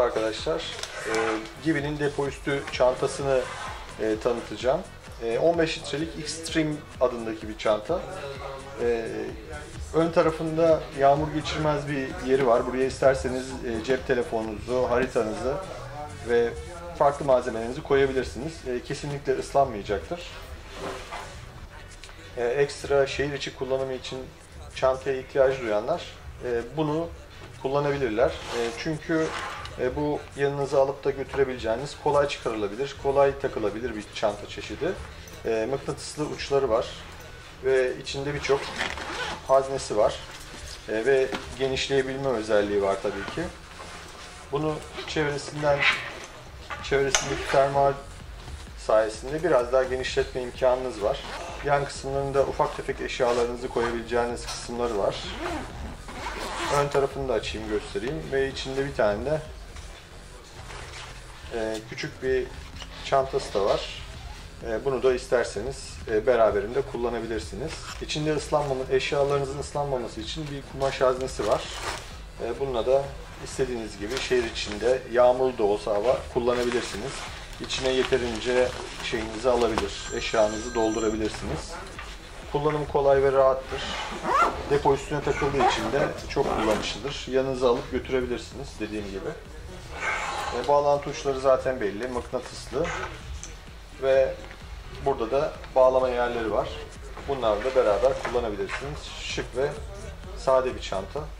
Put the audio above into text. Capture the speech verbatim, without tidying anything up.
arkadaşlar. E, Givi'nin depo üstü çantasını e, tanıtacağım. E, on beş litrelik Extreme adındaki bir çanta. E, ön tarafında yağmur geçirmez bir yeri var. Buraya isterseniz e, cep telefonunuzu, haritanızı ve farklı malzemelerinizi koyabilirsiniz. E, kesinlikle ıslanmayacaktır. E, ekstra şehir içi kullanımı için çantaya ihtiyaç duyanlar e, bunu kullanabilirler. E, çünkü e, bu yanınıza alıp da götürebileceğiniz, kolay çıkarılabilir, kolay takılabilir bir çanta çeşidi. E, mıknatıslı uçları var ve içinde birçok haznesi var e, ve genişleyebilme özelliği var tabii ki. Bunu çevresinden, çevresindeki fermuar sayesinde biraz daha genişletme imkanınız var. Yan kısımlarında ufak tefek eşyalarınızı koyabileceğiniz kısımları var. Ön tarafını da açayım, göstereyim ve içinde bir tane de e, küçük bir çantası da var. E, bunu da isterseniz e, beraberinde kullanabilirsiniz. İçinde ıslanmaması, eşyalarınızın ıslanmaması için bir kumaş haznesi var. E, bununla da istediğiniz gibi şehir içinde yağmurlu da olsa hava kullanabilirsiniz. İçine yeterince şeyinizi alabilir, eşyanızı doldurabilirsiniz. Kullanım kolay ve rahattır. Depo üstüne takıldığı için de çok kullanışlıdır. Yanınıza alıp götürebilirsiniz dediğim gibi. E, bağlantı uçları zaten belli, mıknatıslı. Ve burada da bağlama yerleri var. Bunlarla da beraber kullanabilirsiniz. Şık ve sade bir çanta.